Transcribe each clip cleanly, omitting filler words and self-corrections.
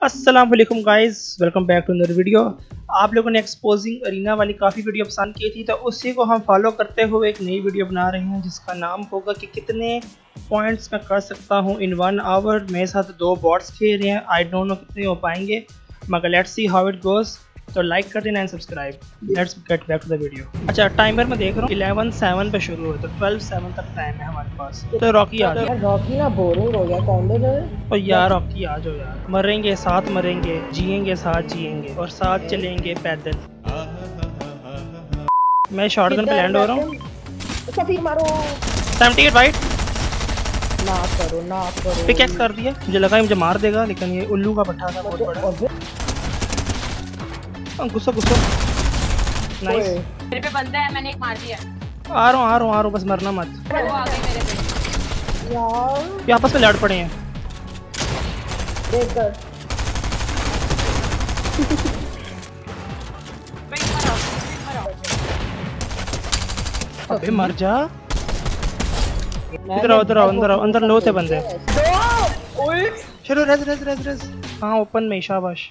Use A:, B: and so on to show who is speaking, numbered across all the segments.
A: अस्सलाम वालेकुम guys, welcome back to another video. आप लोगों ने एक्सपोजिंग अरीना वाली काफ़ी वीडियो पसंद की थी, तो उसी को हम फॉलो करते हुए एक नई वीडियो बना रहे हैं जिसका नाम होगा कि कितने पॉइंट्स मैं कर सकता हूं इन 1 आवर। मेरे साथ 2 बॉट्स खेल रहे हैं, आई डोंट नो कितने हो पाएंगे, मगर let's see how it goes. तो लाइक कर देना and subscribe. Let's get back to the video. अच्छा, टाइमर में देख रहा हूँ 11:07 पे शुरू हो, तो 12:07 तक टाइम है हमारे पास। तो रॉकी आ जाओ।
B: रॉकी ना बोरिंग हो गया, कॉम्बो जो है।
A: और यार रॉकी आ जाओ यार, मरेंगे साथ मरेंगे, जिएंगे साथ जिएंगे और साथ चलेंगे पैदल। मैं शॉटगन पे लैंड हो रहा हूँ।
B: फिर मारो
A: 78 राइट।
B: ना करो
A: पिकैक्स कर दिया, मुझे लगा मुझे मार देगा, लेकिन ये उल्लू का पट्टा था बहुत बड़ा। गुस्सा नाइस।
C: मेरे पे बंदा है, मैंने एक मार दिया।
A: आ रहा हूँ बस मरना मत।
C: वो आ गए मेरे पे
B: यार,
A: ये आपस में लड़ पड़े हैं।
B: देख कर
A: अबे मर जा। इधर आओ अंदर लो थे बंदे। चलो रेज। हाँ ओपन में, शाबाश।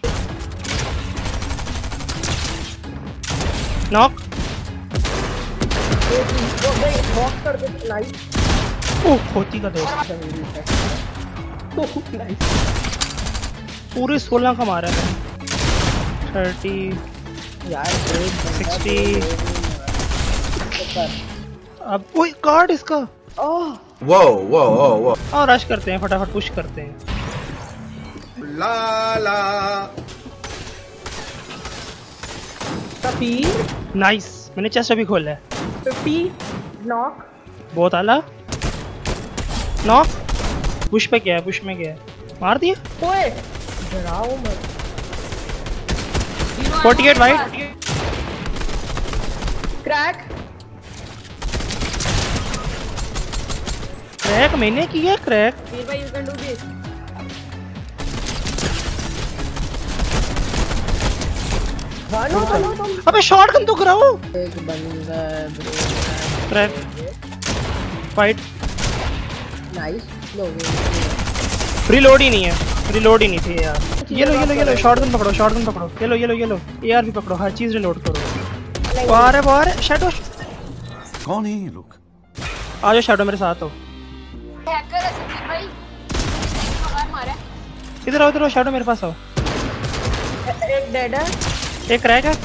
A: नॉक।
B: बॉक्स कर दे। नाइस।
A: ओह खोती का दोस्त। पूरे 16 का मारा है। 30
B: यार
A: 60। अब कोई कार्ड इसका।
D: वो
A: और रश करते हैं, फटाफट पुश करते हैं।
D: ला
B: कपीर
A: नाइस, मैंने चेस्ट अभी खोला है।
B: 50 नॉक।
A: बहुत आला। नॉक। पुश पे गया है, पुश में गया है, मार दिया।
B: ओए डराओ मत।
A: 48 वाइट।
B: क्रैक
A: मैंने किया क्रैक।
C: वीर भाई, यू कैन डू दिस।
B: भानो
A: अबे शॉटगन तो कराओ।
B: एक बंदा
A: क्रैक। फाइट।
B: नाइस। लो
A: रिलोड ही नहीं थी यार। ये लो शॉटगन पकड़ो। ये लो एआर भी पकड़ो, हर चीज रिलोड करो। बाहर शैडो।
D: कौन है ये लोग?
A: आ जाओ शैडो, मेरे साथ हो।
C: हैकर है सचिन भाई, बाहर मारा।
A: इधर आओ शैडो, मेरे पास आओ।
B: एक डेड है,
A: एक क्रैक है।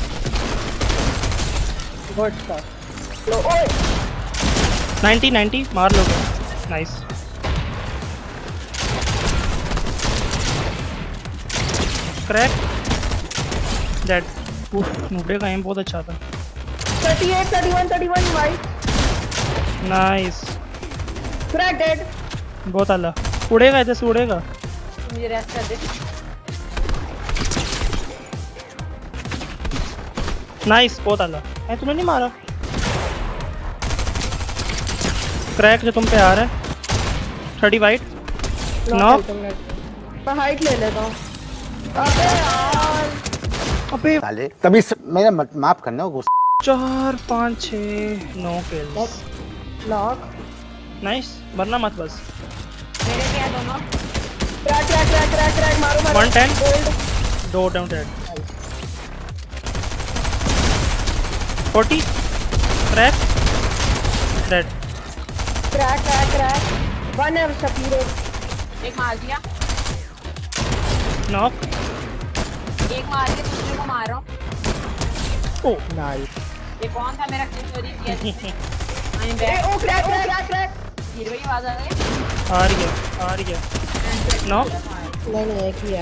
B: Good shot. लो ओए
A: 90 मार लोगे। नाइस। क्रैक। डेड। नूबड़े का एम बहुत अच्छा था।
B: 38 31 वाइट।
A: नाइस।
B: Crack dead.
A: बहुत आला। उड़ेगा, इधर से उड़ेगा।
C: मुझे रेस्ट कर दे।
A: नाइस, बहुत आला। तूने नहीं मारा। क्रैक जो तुम पे आ रहा है। 30 वाइट। नॉक।
B: मैं हाइट ले लेता हूँ। अबे यार,
A: अबे
D: साले तभी मेरा माफ करना हो।
A: 4 5 6 9 किल्स।
B: नॉक।
A: नाइस, मरना मत बस।
C: मेरे पे है दोनों।
B: क्रैक मारो
A: 110। 2 down dead. 40 crack dead.
B: Crack 1 है शफीर।
C: एक मार दिया,
A: नॉक।
C: एक मार के दूसरे को मार रहा हूँ।
A: Oh
B: nice.
C: ये कौन था मेरा किल चोरी किया जिसने? I am
B: a
C: back.
B: Oh crack.
C: Veer भाई आवाज आ रही है?
A: आ रही है। नॉक।
B: नहीं एक ही है।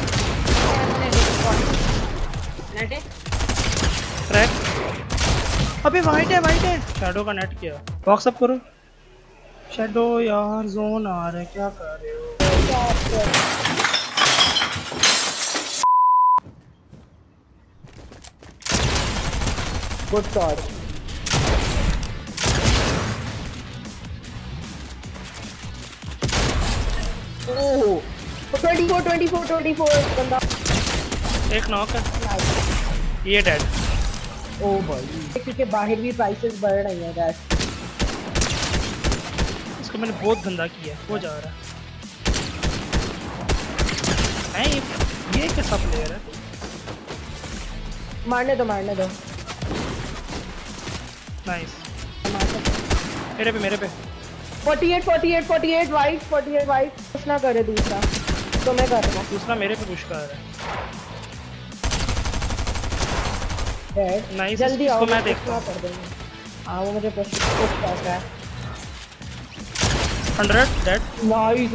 C: Net
A: crack. अबे वाइट है। शैडो का नेट किया। बॉक्स अप करो। शैडो यार जोन आ रहा है, क्या कर रहे हो?
B: Good shot. ओह 24 बंदा।
A: एक नॉक है। ये डेड।
B: ओ भाई, क्योंकि बाहर भी प्राइसेस बढ़ रही हैं गैस।
A: इसको मैंने बहुत गंदा किया, वो जा रहा है। ये कैसा प्लेयर है?
B: मारने दो
A: नाइस। मेरे पे
B: 48 वाइट कुछ ना करे दूसरा तो मैं कर रहा
A: दूसरा मेरे पे पुश कर रहा है।
B: हूँ।
A: नाइस।
B: जल्दी आओ,
A: मैं देखता हूँ।
B: कर देंगे। हाँ वो मुझे पुश कर रहा है।
A: 100 डेड।
B: नाइस।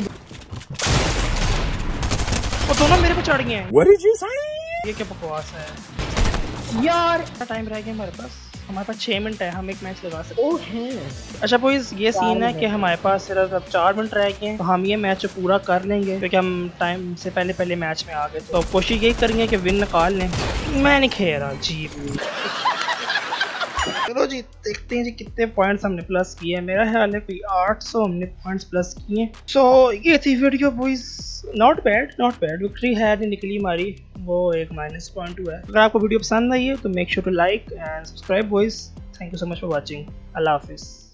A: वो दोनों मेरे पे चढ़ गए हैं।
D: What did you say?
A: ये क्या बकवास है
B: यार
A: कितना टाइम रह गया हमारे पास 6 मिनट है, हम एक मैच लगा सकते हैं।
B: ओ है
A: अच्छा बॉयज, ये सीन है कि हमारे पास सिर्फ अब 4 मिनट रह गए हैं, तो हम ये मैच पूरा कर लेंगे क्योंकि हम टाइम से पहले मैच में आ गए। तो कोशिश यही करेंगे कि विन निकाल लें। मैं नहीं खेल रहा जी। चलो जी देखते हैं जी कितने पॉइंट्स हमने प्लस किए हैं। मेरा ख्याल है कोई 800 हमने पॉइंट्स प्लस किए। सो ये थी video boys, not bad. Victory है निकली हमारी, वो एक माइनस पॉइंट हुआ है। अगर आपको वीडियो पसंद आई है तो make sure to like and subscribe boys. Thank you so much for watching. अल्लाह हाफिज़।